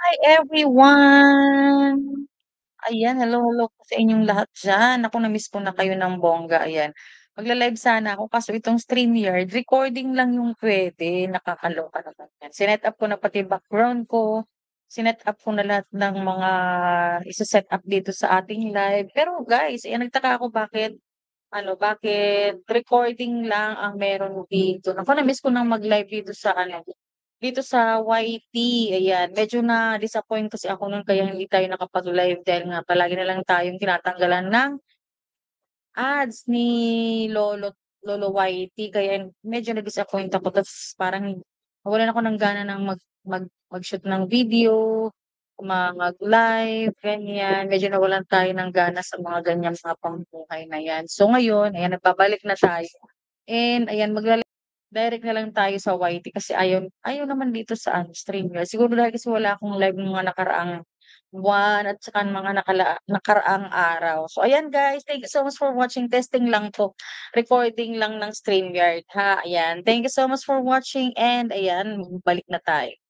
Hi everyone! Ayan, hello, hello po sa inyong lahat diyan. Naku, na-miss ko na kayo ng bongga, ayan. Magla-live sana ako kaso itong StreamYard, recording lang yung puwede, nakakaloka naman 'yan. Sinet up ko na pati background ko, sinet up ko na lahat ng mga ise-set up dito sa ating live. Pero guys, ayan nagtaka ako bakit recording lang ang meron dito. Naku, na-miss ko ng mag-live dito sa YT, ayan. Medyo na-disappoint kasi ako nun kaya hindi tayo nakapag-live dahil nga palagi na lang tayong tinatanggalan ng ads ni Lolo YT kaya medyo na-disappoint ako ta's parang nawalan ako ng gana ng mag-shoot ng video, mag-live, ganyan. Medyo nawalan tayo ng gana sa mga ganyang mga pamumuhay na 'yan. So ngayon, ayan nagbabalik na tayo and ayan direct na lang tayo sa YT kasi ayaw ayaw naman dito sa StreamYard. Siguro dahil kasi wala akong live nung mga nakaraang buwan at saka mga nakaraang araw. So ayan guys, thank you so much for watching. Testing lang 'to, recording lang ng StreamYard ha, ayan. Thank you so much for watching and ayan, balik na tayo.